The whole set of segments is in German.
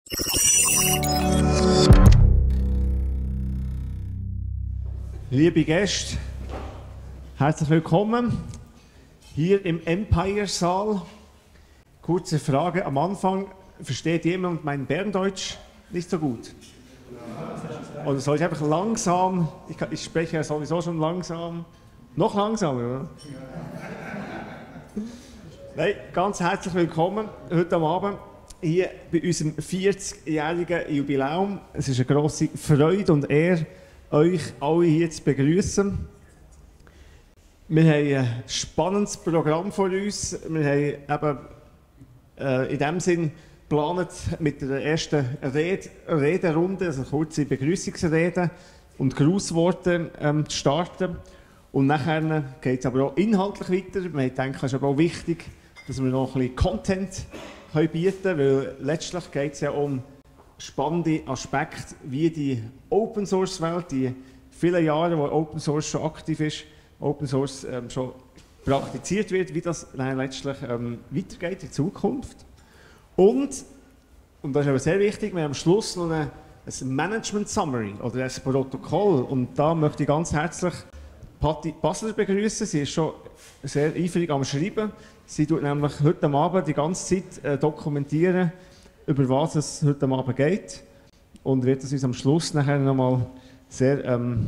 Liebe Gäste, herzlich willkommen hier im Empire-Saal. Kurze Frage am Anfang: Versteht jemand mein Berndeutsch nicht so gut? Oder soll ich einfach langsam, ich spreche ja sowieso schon langsam, noch langsamer, oder? Nein, ganz herzlich willkommen heute Abend hier bei unserem 40-jährigen Jubiläum. Es ist eine grosse Freude und Ehre, euch alle hier zu begrüßen. Wir haben ein spannendes Programm vor uns. Wir haben eben in dem Sinn geplant, mit der ersten Rederunde, also kurze Begrüßungsrede und Grußworte zu starten. Und nachher geht es aber auch inhaltlich weiter. Wir denken, es ist aber auch wichtig, dass wir noch ein bisschen Content bieten können, weil letztlich geht es ja um spannende Aspekte, wie die Open Source Welt, die vielen Jahre, wo Open Source schon aktiv ist, Open Source schon praktiziert wird, wie das dann letztlich weitergeht in Zukunft. Und das ist aber sehr wichtig, wir haben am Schluss noch ein Management Summary oder ein Protokoll. Und da möchte ich ganz herzlich Patti Basler begrüßen. Sie ist schon sehr eifrig am Schreiben. Sie tut nämlich heute Abend die ganze Zeit dokumentieren, über was es heute Abend geht, und wird es uns am Schluss nachher nochmal sehr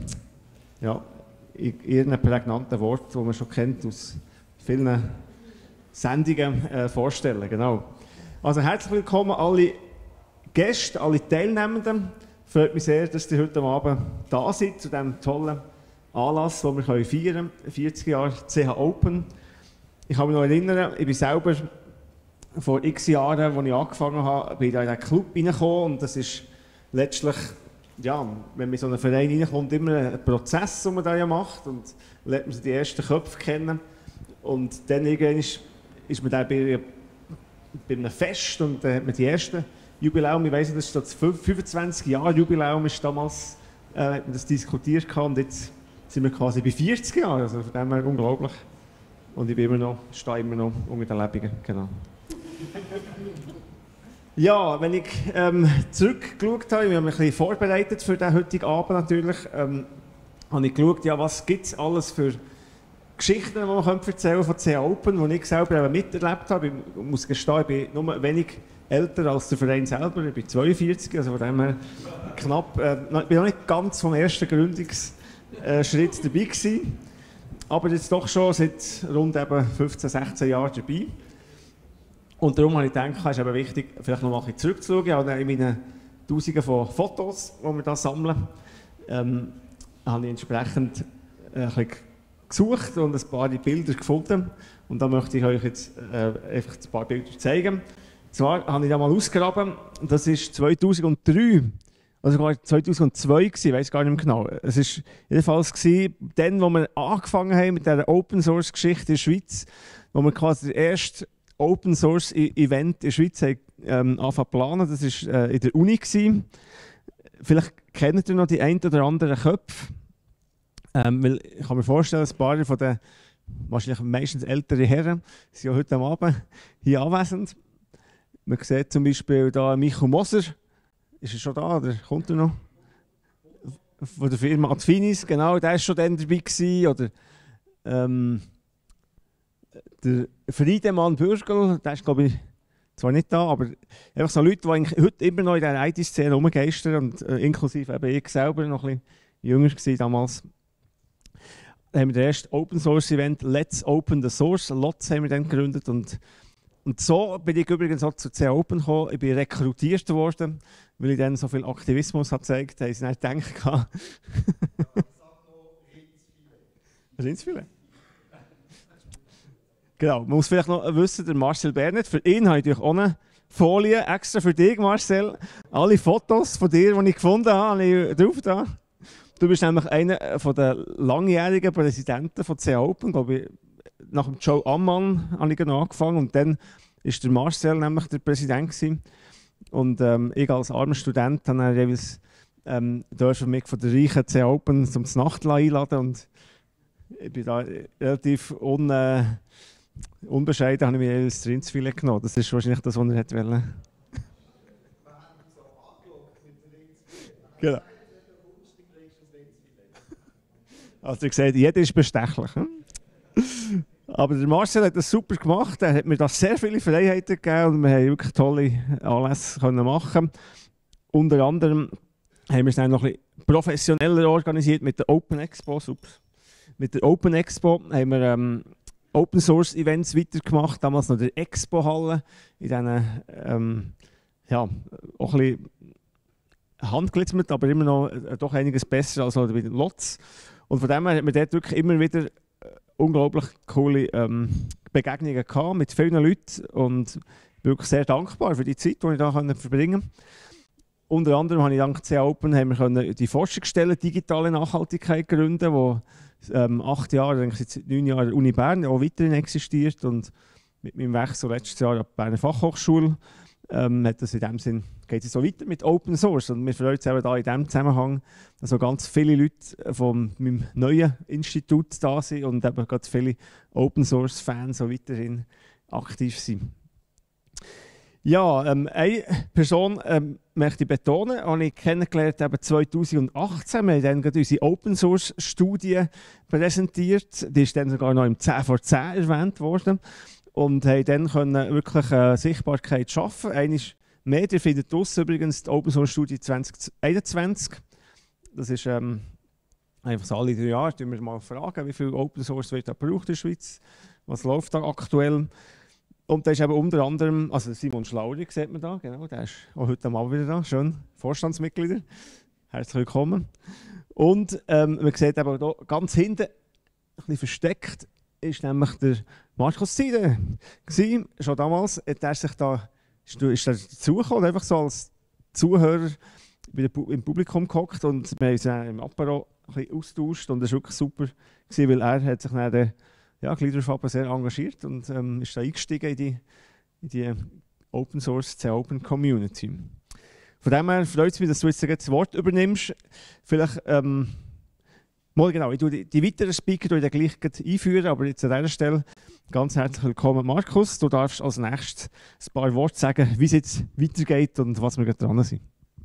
in ihren prägnanten Worten, die man schon kennt aus vielen Sendungen, vorstellen. Genau. Also herzlich willkommen alle Gäste, alle Teilnehmenden. Freut mich sehr, dass ihr heute Abend da seid zu diesem tollen Anlass, den wir feiern können, 40 Jahre CH Open. Ich kann mich noch erinnern, ich bin selber vor x Jahren, als ich angefangen habe, bin ich in diesen Club reingekommen, und das ist letztlich, ja, wenn man in so einen Verein reinkommt, immer ein Prozess, den man da ja macht, und lernt man so die ersten Köpfe kennen, und dann irgendwann ist man dann bei einem Fest, und dann hat man die ersten Jubiläum, ich weiss nicht, das ist das 25 Jahre Jubiläum, ist damals, hat man das diskutiert, und jetzt sind wir quasi bei 40 Jahren, also von dem her unglaublich. Und ich bin stehe immer noch unter den Lebenden, genau. Ja, wenn ich zurückgeschaut habe, wir haben ein bisschen vorbereitet für den heutigen Abend natürlich, habe ich geschaut, ja, was gibt es alles für Geschichten, die man erzählen von CH Open, die ich selber miterlebt habe. Ich muss gestehen, ich bin nur wenig älter als der Verein selber, ich bin 42, also von dem her knapp, ich bin noch nicht ganz vom ersten Gründungsschritt dabei gewesen, aber jetzt doch schon seit rund 15, 16 Jahren dabei. Und darum habe ich gedacht, es ist eben wichtig, vielleicht noch mal ein bisschen zurückzuschauen. Ich habe in meinen Tausenden von Fotos, die wir hier sammeln, habe ich entsprechend ein bisschen gesucht und ein paar Bilder gefunden. Und da möchte ich euch jetzt einfach ein paar Bilder zeigen. Und zwar habe ich da mal ausgegraben, das war 2003, also sogar 2002 gewesen, ich weiß gar nicht mehr genau. Es war jedenfalls dann, wo wir angefangen haben mit dieser Open Source Geschichte in der Schweiz, wo wir quasi der erste Open Source Event in der Schweiz angefangen zu planen. Das war in der Uni gewesen. Vielleicht kennt ihr noch die ein oder anderen Köpfe. Weil ich kann mir vorstellen, ein paar von den wahrscheinlich meistens älteren Herren sind ja heute Abend hier anwesend. Man sieht zum Beispiel da Michael Moser. Ist er schon da oder kommt er noch? Von der Firma Adfinis, genau, der war schon dann dabei gewesen. Oder der Friedemann Bürgel, der ist, glaube ich, zwar nicht da, aber einfach so Leute, die eigentlich heute immer noch in dieser IT-Szene rumgeistern, und inklusive eben ich selber, noch ein bisschen jünger war damals. Dann haben wir das erste Open Source Event Let's Open the Source, LOTS haben wir dann gegründet, und so bin ich übrigens auch zu CH Open gekommen. Ich bin rekrutiert worden, weil ich dann so viel Aktivismus habe gezeigt habe, dass ich nicht gedacht habe. Sind es viele? Genau, man muss vielleicht noch wissen, der Marcel Bernet, für ihn habe ich natürlich auch eine Folie extra für dich, Marcel. Alle Fotos von dir, die ich gefunden habe, habe ich drauf da. Du bist nämlich einer der langjährigen Präsidenten von CH Open, glaube ich. Nach dem Joe Ammann habe ich angefangen, und dann war der Marcel nämlich der Präsident gewesen. Und ich als armer Student habe jeweils durfte mich von der reichen CH Open zum Nacht einladen, und ich bin da relativ unbescheiden, habe ich mir jeweils Rindsfilet genommen. Das ist wahrscheinlich das, was er wollte. Genau. Also ihr seht, jeder ist bestechlich. Hm? Aber der Marcel hat das super gemacht, er hat mir da sehr viele Freiheiten gegeben und wir haben wirklich tolle Anlässe können machen. Unter anderem haben wir es dann noch ein bisschen professioneller organisiert mit der Open Expo. Ups. Mit der Open Expo haben wir Open Source Events weitergemacht, damals noch der Expo Halle, in diesen, ja, auch ein bisschen handgelitzert, aber immer noch doch einiges besser als bei den Lots. Und von dem her hat man dort wirklich immer wieder unglaublich coole Begegnungen gehabt mit vielen Leuten und bin wirklich sehr dankbar für die Zeit, die ich da verbringen konnte. Unter anderem habe ich dank CA Open haben wir die Forschungsstelle Digitale Nachhaltigkeit gründen, wo 8 Jahre, eigentlich seit 9 Jahren Uni Bern auch weiterhin existiert und mit meinem Wechsel letztes Jahr an die Berner Fachhochschule hat das in dem Sinn, geht es so weiter mit Open Source und wir freuen uns eben da in diesem Zusammenhang, dass so ganz viele Leute von meinem neuen Institut da sind und eben gerade viele Open Source Fans so weiterhin aktiv sind. Ja, eine Person möchte ich betonen, habe ich kennengelernt eben 2018. Wir haben dann gerade unsere Open Source Studie präsentiert. Die ist dann sogar noch im 10 vor 10 erwähnt worden. Und haben dann können wirklich Sichtbarkeit schaffen. Einmal mehr, ihr findet draussen übrigens die Open Source Studie 2021. Das ist einfach so alle 3 Jahre, tun wir mal fragen, wie viel Open Source wird da gebraucht in der Schweiz, was läuft da aktuell. Und da ist eben unter anderem, also Simon Schlauri sieht man da, genau, der ist auch heute Abend wieder da, schön, Vorstandsmitglieder, herzlich willkommen. Und man sieht eben hier ganz hinten, ein bisschen versteckt, ist nämlich der Markus Seide gewesen. Schon damals hat er sich da, ist er dazugekommen, einfach so als Zuhörer im Publikum gehockt und wir haben uns im Apero ein bisschen austauscht und das war wirklich super gewesen, weil er hat sich dann ja, Gliederfaber sehr engagiert und ist da eingestiegen in die Open Source C Open Community. Von dem her freut es mich, dass du jetzt das Wort übernimmst. Vielleicht, mal genau, ich tue die weiteren Speaker dann gleich einführen, aber jetzt an dieser Stelle ganz herzlich willkommen, Markus. Du darfst als nächstes ein paar Worte sagen, wie es jetzt weitergeht und was wir gerade dran sind.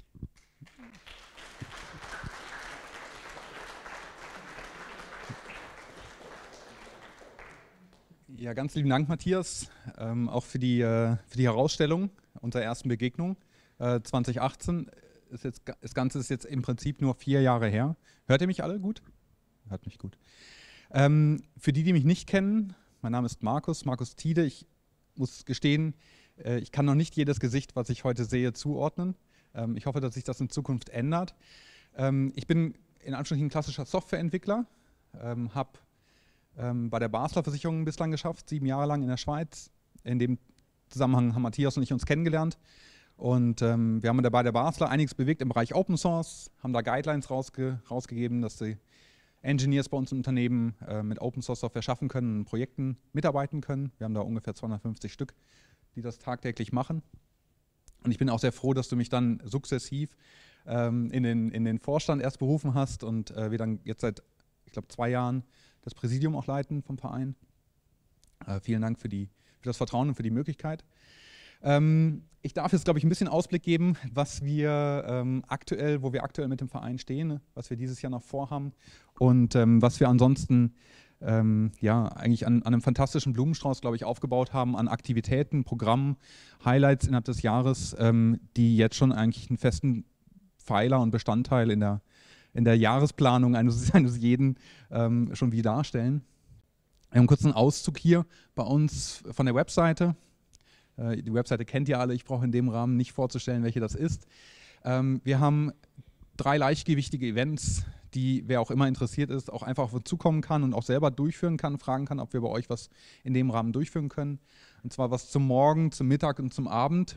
Ja, ganz lieben Dank, Matthias, auch für die Herausstellung unserer ersten Begegnung. 2018, das Ganze ist jetzt im Prinzip nur 4 Jahre her. Hört ihr mich alle gut? Hört mich gut. Für die mich nicht kennen, mein Name ist Markus Thiede. Ich muss gestehen, ich kann noch nicht jedes Gesicht, was ich heute sehe, zuordnen. Ich hoffe, dass sich das in Zukunft ändert. Ich bin in Anführungsstrichen ein klassischer Softwareentwickler, habe bei der Basler Versicherung bislang geschafft, 7 Jahre lang in der Schweiz. In dem Zusammenhang haben Matthias und ich uns kennengelernt. Und wir haben bei der Basler einiges bewegt im Bereich Open Source, haben da Guidelines rausgegeben, dass die Engineers bei uns im Unternehmen mit Open Source Software schaffen können und Projekten mitarbeiten können. Wir haben da ungefähr 250 Stück, die das tagtäglich machen. Und ich bin auch sehr froh, dass du mich dann sukzessiv in den Vorstand erst berufen hast und wir dann jetzt seit, ich glaube, 2 Jahren das Präsidium auch leiten vom Verein. Vielen Dank für das Vertrauen und für die Möglichkeit. Ich darf jetzt, glaube ich, ein bisschen Ausblick geben, wo wir aktuell mit dem Verein stehen, was wir dieses Jahr noch vorhaben und was wir ansonsten ja, eigentlich an einem fantastischen Blumenstrauß, glaube ich, aufgebaut haben, an Aktivitäten, Programmen, Highlights innerhalb des Jahres, die jetzt schon eigentlich einen festen Pfeiler und Bestandteil in der Jahresplanung eines jeden schon wieder darstellen. Wir haben kurz einen Auszug hier bei uns von der Webseite. Die Webseite kennt ihr alle, ich brauche in dem Rahmen nicht vorzustellen, welche das ist. Wir haben 3 leichtgewichtige Events, die, wer auch immer interessiert ist, auch einfach auf uns zukommen kann und auch selber durchführen kann, fragen kann, ob wir bei euch was in dem Rahmen durchführen können. Und zwar was zum Morgen, zum Mittag und zum Abend.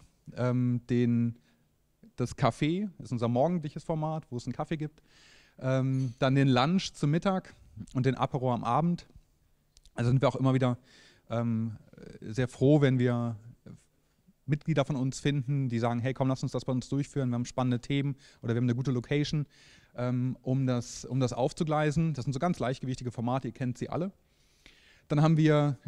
Das Café ist unser morgendliches Format, wo es einen Kaffee gibt. Dann den Lunch zum Mittag und den Apero am Abend. Also sind wir auch immer wieder sehr froh, wenn wir Mitglieder von uns finden, die sagen, hey komm, lass uns das bei uns durchführen, wir haben spannende Themen oder wir haben eine gute Location, um das aufzugleisen. Das sind so ganz leichtgewichtige Formate, ihr kennt sie alle. Dann haben wir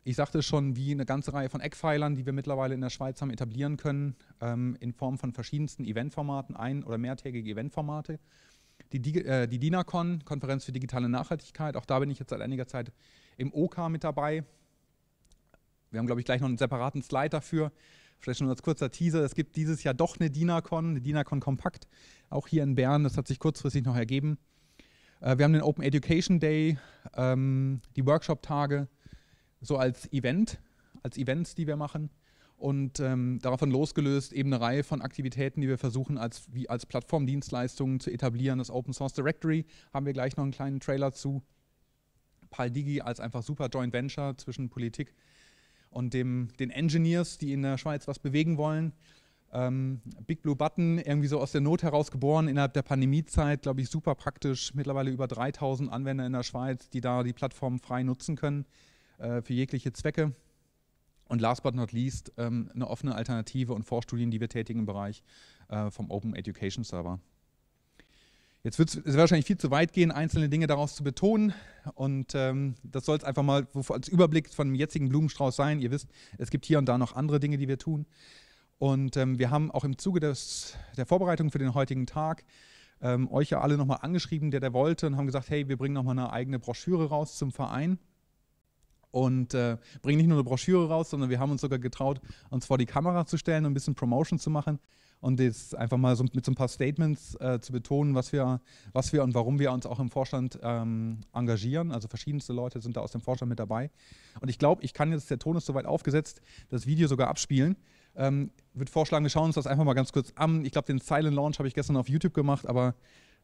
ich sagte schon, wie eine ganze Reihe von Eckpfeilern, die wir mittlerweile in der Schweiz haben etablieren können, in Form von verschiedensten Eventformaten, oder mehrtägige Eventformate. Die DINACON, Konferenz für digitale Nachhaltigkeit, auch da bin ich jetzt seit einiger Zeit im OK mit dabei. Wir haben, glaube ich, gleich noch einen separaten Slide dafür. Vielleicht schon als kurzer Teaser, es gibt dieses Jahr doch eine DINACON Kompakt, auch hier in Bern, das hat sich kurzfristig noch ergeben. Wir haben den Open Education Day, die Workshop-Tage, so als Events, die wir machen. Und davon losgelöst eben eine Reihe von Aktivitäten, die wir versuchen als Plattformdienstleistungen zu etablieren. Das Open Source Directory haben wir gleich noch einen kleinen Trailer zu. PALDIGI als einfach super Joint Venture zwischen Politik und den Engineers, die in der Schweiz was bewegen wollen. Big Blue Button, irgendwie so aus der Not heraus geboren, innerhalb der Pandemiezeit, glaube ich, super praktisch. Mittlerweile über 3000 Anwender in der Schweiz, die da die Plattform frei nutzen können für jegliche Zwecke. Und last but not least eine offene Alternative und Vorstudien, die wir tätigen im Bereich vom Open Education Server. Jetzt wird es wahrscheinlich viel zu weit gehen, einzelne Dinge daraus zu betonen, und das soll es einfach mal als Überblick von dem jetzigen Blumenstrauß sein. Ihr wisst, es gibt hier und da noch andere Dinge, die wir tun, und wir haben auch im Zuge der Vorbereitung für den heutigen Tag euch ja alle nochmal angeschrieben, der wollte, und haben gesagt, hey, wir bringen nochmal eine eigene Broschüre raus zum Verein. Und bringen nicht nur eine Broschüre raus, sondern wir haben uns sogar getraut, uns vor die Kamera zu stellen und ein bisschen Promotion zu machen und das einfach mal so mit so ein paar Statements zu betonen, was wir und warum wir uns auch im Vorstand engagieren. Also verschiedenste Leute sind da aus dem Vorstand mit dabei. Und ich glaube, ich kann jetzt, der Ton ist soweit aufgesetzt, das Video sogar abspielen. Würde vorschlagen, wir schauen uns das einfach mal ganz kurz an. Ich glaube, den Silent Launch habe ich gestern auf YouTube gemacht, aber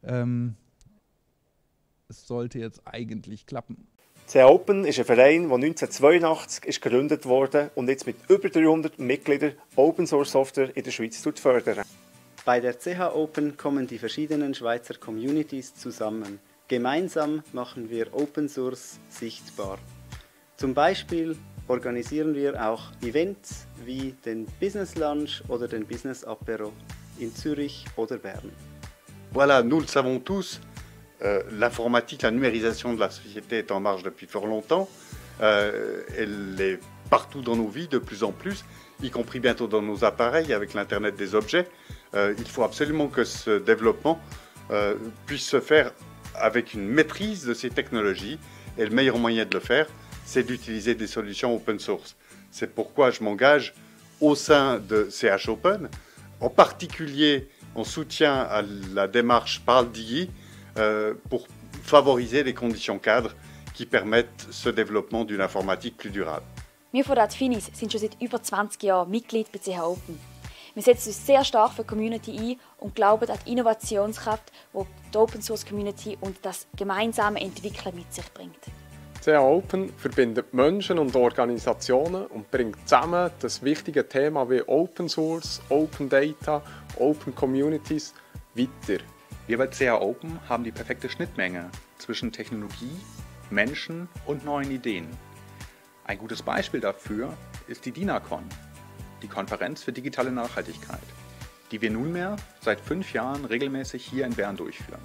es sollte jetzt eigentlich klappen. CH Open ist ein Verein, der 1982 gegründet wurde und jetzt mit über 300 Mitgliedern Open Source Software in der Schweiz fördert. Bei der CH Open kommen die verschiedenen Schweizer Communities zusammen. Gemeinsam machen wir Open Source sichtbar. Zum Beispiel organisieren wir auch Events wie den Business Lunch oder den Business Apero in Zürich oder Bern. Voilà, nous le savons tous. L'informatique, la numérisation de la société est en marche depuis fort longtemps. Elle est partout dans nos vies, de plus en plus, y compris bientôt dans nos appareils avec l'Internet des objets. Il faut absolument que ce développement puisse se faire avec une maîtrise de ces technologies. Et le meilleur moyen de le faire, c'est d'utiliser des solutions open source. C'est pourquoi je m'engage au sein de CH Open, en particulier en soutien à la démarche PALDIGI, pour favoriser les conditions cadres qui permettent ce développement d'une informatique plus durable. Wir von Adfinis sind schon seit über 20 Jahren Mitglied bei CH Open. Wir setzen uns sehr stark für die Community ein und glauben an die Innovationskraft, die die Open Source Community und das gemeinsame Entwickeln mit sich bringt. CH Open verbindet Menschen und Organisationen und bringt zusammen das wichtige Thema wie Open Source, Open Data, Open Communities weiter. Wir bei CH Open haben die perfekte Schnittmenge zwischen Technologie, Menschen und neuen Ideen. Ein gutes Beispiel dafür ist die DINACON, die Konferenz für digitale Nachhaltigkeit, die wir nunmehr seit 5 Jahren regelmäßig hier in Bern durchführen.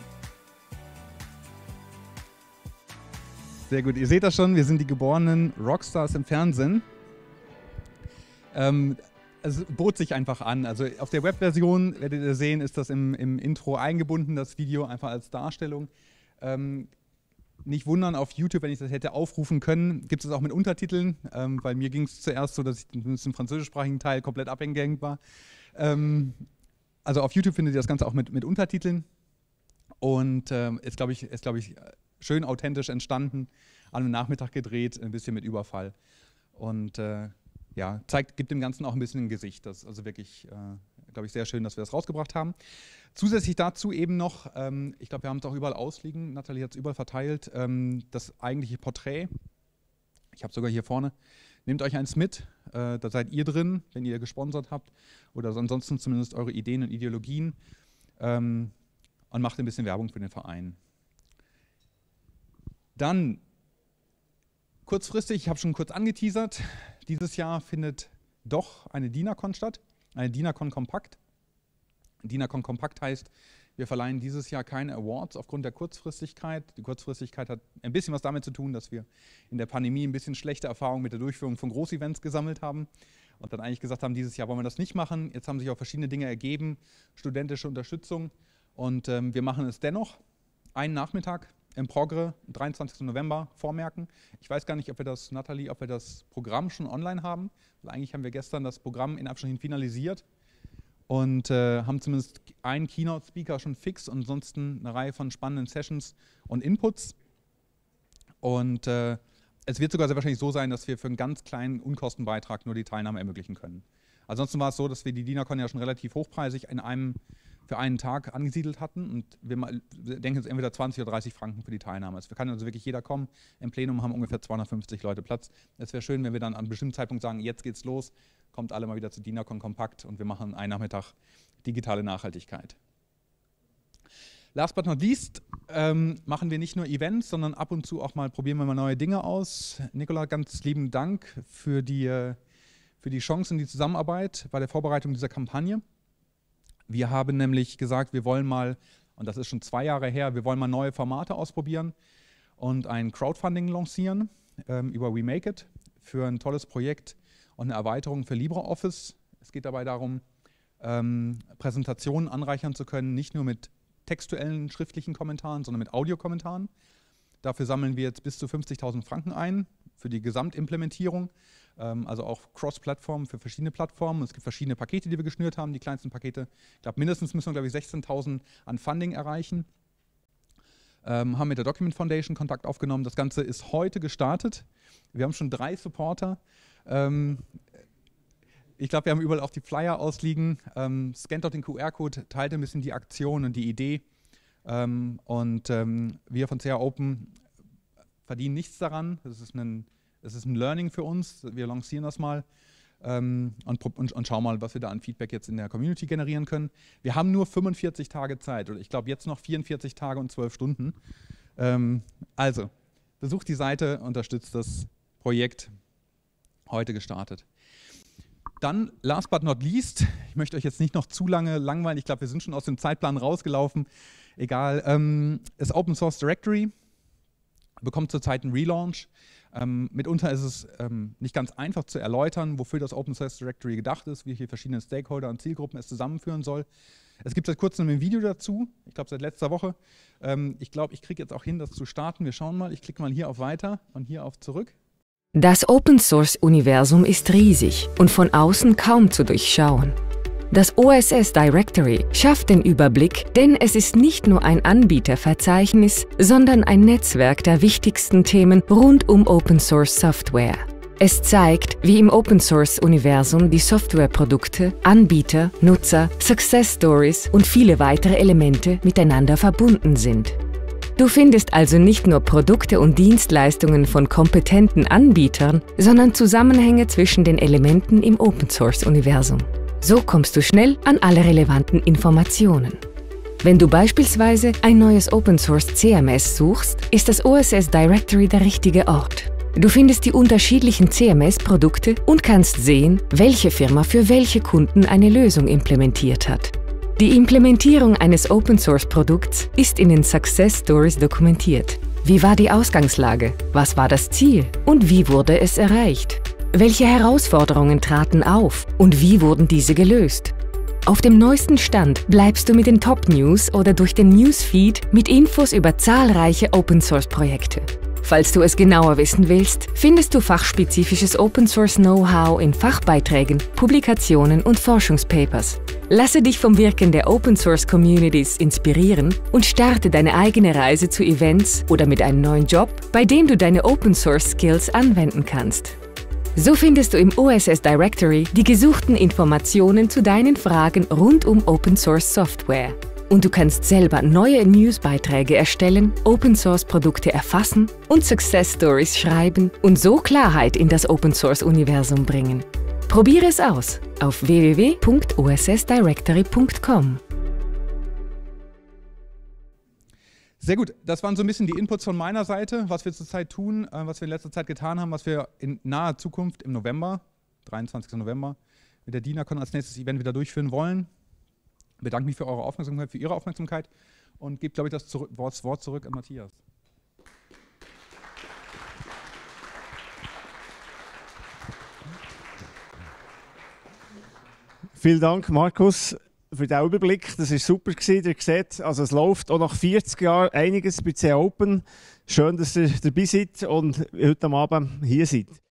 Sehr gut, ihr seht das schon, wir sind die geborenen Rockstars im Fernsehen. Es bot sich einfach an. Also auf der Webversion, werdet ihr sehen, ist das im Intro eingebunden, das Video einfach als Darstellung. Nicht wundern, auf YouTube, wenn ich das hätte aufrufen können, gibt es auch mit Untertiteln, weil mir ging es zuerst so, dass ich im französischsprachigen Teil komplett abgehängt war. Also auf YouTube findet ihr das Ganze auch mit Untertiteln und ist, glaube ich, schön authentisch entstanden, an einem Nachmittag gedreht, ein bisschen mit Überfall. Und ja, gibt dem Ganzen auch ein bisschen ein Gesicht. Das ist also wirklich, glaube ich, sehr schön, dass wir das rausgebracht haben. Zusätzlich dazu eben noch, ich glaube, wir haben es auch überall ausliegen, Nathalie hat es überall verteilt, das eigentliche Porträt. Ich habe es sogar hier vorne. Nehmt euch eins mit, da seid ihr drin, wenn ihr gesponsert habt oder ansonsten zumindest eure Ideen und Ideologien und macht ein bisschen Werbung für den Verein. Dann kurzfristig, ich habe schon kurz angeteasert, dieses Jahr findet doch eine DINACON statt, eine DINACON Kompakt. DINACON Kompakt heißt, Wir verleihen dieses Jahr keine Awards aufgrund der Kurzfristigkeit. Die Kurzfristigkeit hat ein bisschen was damit zu tun, dass wir in der Pandemie ein bisschen schlechte Erfahrungen mit der Durchführung von Großevents gesammelt haben und dann eigentlich gesagt haben, dieses Jahr wollen wir das nicht machen. Jetzt haben sich auch verschiedene Dinge ergeben, studentische Unterstützung, und wir machen es dennoch. Einen Nachmittag im Progr, 23. November, vormerken. Ich weiß gar nicht, ob wir das, Nathalie, ob wir das Programm schon online haben, weil eigentlich haben wir gestern das Programm in Abstand finalisiert und haben zumindest einen Keynote-Speaker schon fix und ansonsten eine Reihe von spannenden Sessions und Inputs. Und es wird sogar sehr wahrscheinlich so sein, dass wir für einen ganz kleinen Unkostenbeitrag nur die Teilnahme ermöglichen können. Ansonsten war es so, dass wir die DINACON ja schon relativ hochpreisig für einen Tag angesiedelt hatten, und wir denken jetzt entweder 20 oder 30 Franken für die Teilnahme. Es kann also wirklich jeder kommen. Im Plenum haben ungefähr 250 Leute Platz. Es wäre schön, wenn wir dann an einem bestimmten Zeitpunkt sagen, jetzt geht's los, kommt alle mal wieder zu DINACON Kompakt und wir machen einen Nachmittag digitale Nachhaltigkeit. Last but not least machen wir nicht nur Events, sondern ab und zu auch mal probieren wir mal neue Dinge aus. Nicola, ganz lieben Dank für die Chance in die Zusammenarbeit bei der Vorbereitung dieser Kampagne. Wir haben nämlich gesagt, wir wollen mal, und das ist schon 2 Jahre her, wir wollen mal neue Formate ausprobieren und ein Crowdfunding lancieren über We Make It für ein tolles Projekt und eine Erweiterung für LibreOffice. Es geht dabei darum, Präsentationen anreichern zu können, nicht nur mit textuellen, schriftlichen Kommentaren, sondern mit Audiokommentaren. Dafür sammeln wir jetzt bis zu 50.000 Franken ein für die Gesamtimplementierung, also auch Cross-Plattform für verschiedene Plattformen. Es gibt verschiedene Pakete, die wir geschnürt haben, die kleinsten Pakete. Ich glaube, mindestens müssen wir, glaube ich, 16.000 an Funding erreichen. Haben mit der Document Foundation Kontakt aufgenommen. Das Ganze ist heute gestartet. Wir haben schon 3 Supporter. Ich glaube, wir haben überall auch die Flyer ausliegen. Scannt dort den QR-Code, teilt ein bisschen die Aktion und die Idee. Wir von CH Open verdienen nichts daran. Das ist ein Learning für uns. Wir lancieren das mal und schauen mal, was wir da an Feedback jetzt in der Community generieren können. Wir haben nur 45 Tage Zeit, oder ich glaube jetzt noch 44 Tage und 12 Stunden. Also, besucht die Seite, unterstützt das Projekt, heute gestartet. Dann, last but not least, ich möchte euch jetzt nicht noch zu lange langweilen, ich glaube, wir sind schon aus dem Zeitplan rausgelaufen. Egal, das Open Source Directory bekommt zurzeit einen Relaunch. Mitunter ist es nicht ganz einfach zu erläutern, wofür das Open Source Directory gedacht ist, wie hier verschiedene Stakeholder und Zielgruppen es zusammenführen soll. Es gibt seit kurzem ein Video dazu, ich glaube seit letzter Woche. Ich glaube, ich kriege jetzt auch hin, das zu starten. Wir schauen mal, ich klicke mal hier auf Weiter und hier auf Zurück. Das Open-Source-Universum ist riesig und von außen kaum zu durchschauen. Das OSS Directory schafft den Überblick, denn es ist nicht nur ein Anbieterverzeichnis, sondern ein Netzwerk der wichtigsten Themen rund um Open-Source-Software. Es zeigt, wie im Open-Source-Universum die Softwareprodukte, Anbieter, Nutzer, Success-Stories und viele weitere Elemente miteinander verbunden sind. Du findest also nicht nur Produkte und Dienstleistungen von kompetenten Anbietern, sondern Zusammenhänge zwischen den Elementen im Open-Source-Universum. So kommst du schnell an alle relevanten Informationen. Wenn du beispielsweise ein neues Open-Source CMS suchst, ist das OSS Directory der richtige Ort. Du findest die unterschiedlichen CMS-Produkte und kannst sehen, welche Firma für welche Kunden eine Lösung implementiert hat. Die Implementierung eines Open-Source-Produkts ist in den Success Stories dokumentiert. Wie war die Ausgangslage? Was war das Ziel? Und wie wurde es erreicht? Welche Herausforderungen traten auf und wie wurden diese gelöst? Auf dem neuesten Stand bleibst du mit den Top-News oder durch den Newsfeed mit Infos über zahlreiche Open-Source-Projekte. Falls du es genauer wissen willst, findest du fachspezifisches Open-Source-Know-how in Fachbeiträgen, Publikationen und Forschungspapers. Lasse dich vom Wirken der Open-Source-Communities inspirieren und starte deine eigene Reise zu Events oder mit einem neuen Job, bei dem du deine Open-Source-Skills anwenden kannst. So findest du im OSS Directory die gesuchten Informationen zu deinen Fragen rund um Open-Source-Software. Und du kannst selber neue Newsbeiträge erstellen, Open-Source-Produkte erfassen und Success-Stories schreiben und so Klarheit in das Open-Source-Universum bringen. Probiere es aus auf www.ossdirectory.com. Sehr gut, das waren so ein bisschen die Inputs von meiner Seite, was wir zurzeit tun, was wir in letzter Zeit getan haben, was wir in naher Zukunft im November, 23. November, mit der DINACON als nächstes Event wieder durchführen wollen. bedanke mich für eure Aufmerksamkeit, für Ihre Aufmerksamkeit und gebe, glaube ich, das Wort zurück an Matthias. Vielen Dank, Markus, für den Überblick. Das war super gewesen. Ihr seht, also es läuft auch nach 40 Jahren einiges bei CA Open. Schön, dass ihr dabei seid und heute Abend hier seid.